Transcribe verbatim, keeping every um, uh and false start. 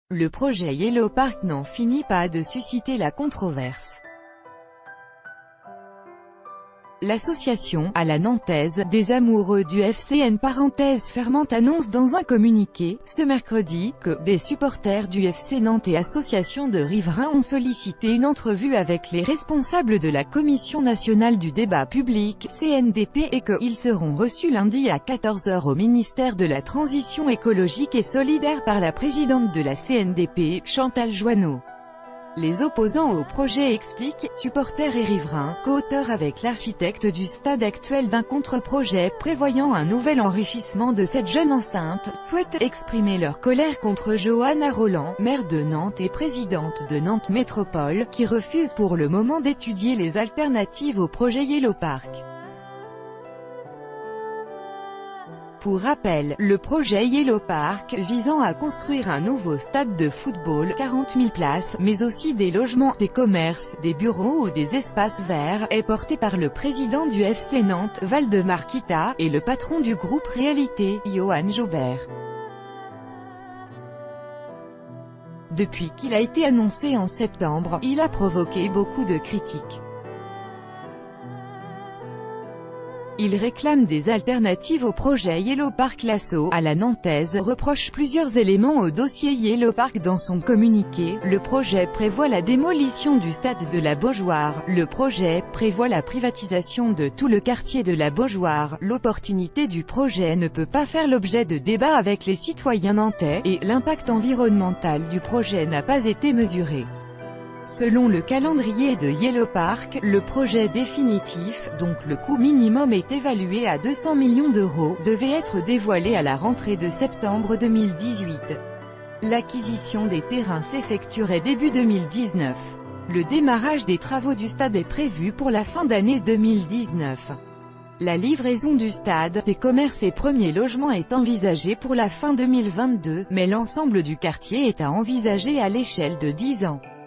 Le projet Yellow Park n'en finit pas de susciter la controverse. L'association, à la nantaise, des amoureux du F C N parenthèse fermante annonce dans un communiqué, ce mercredi, que des supporters du F C Nantes et associations de riverains ont sollicité une entrevue avec les responsables de la Commission nationale du débat public, C N D P, et qu'ils seront reçus lundi à quatorze heures au ministère de la Transition écologique et solidaire par la présidente de la C N D P, Chantal Joanneau. Les opposants au projet expliquent, supporters et riverains, co-auteurs avec l'architecte du stade actuel d'un contre-projet prévoyant un nouvel enrichissement de cette jeune enceinte, souhaitent exprimer leur colère contre Johanna Roland, maire de Nantes et présidente de Nantes Métropole, qui refuse pour le moment d'étudier les alternatives au projet Yellow Park. Pour rappel, le projet Yellow Park, visant à construire un nouveau stade de football, quarante mille places, mais aussi des logements, des commerces, des bureaux ou des espaces verts, est porté par le président du F C Nantes, Waldemar Kita, et le patron du groupe Réalité, Johan Joubert. Depuis qu'il a été annoncé en septembre, il a provoqué beaucoup de critiques. Il réclame des alternatives au projet Yellow Park. L'assaut, à la nantaise, reproche plusieurs éléments au dossier Yellow Park dans son communiqué. Le projet prévoit la démolition du stade de la Beaujoire. Le projet prévoit la privatisation de tout le quartier de la Beaujoire. L'opportunité du projet ne peut pas faire l'objet de débats avec les citoyens nantais, et l'impact environnemental du projet n'a pas été mesuré. Selon le calendrier de Yellow Park, le projet définitif, donc le coût minimum est évalué à deux cents millions d'euros, devait être dévoilé à la rentrée de septembre deux mille dix-huit. L'acquisition des terrains s'effectuerait début deux mille dix-neuf. Le démarrage des travaux du stade est prévu pour la fin d'année deux mille dix-neuf. La livraison du stade, des commerces et premiers logements est envisagée pour la fin deux mille vingt-deux, mais l'ensemble du quartier est à envisager à l'échelle de dix ans.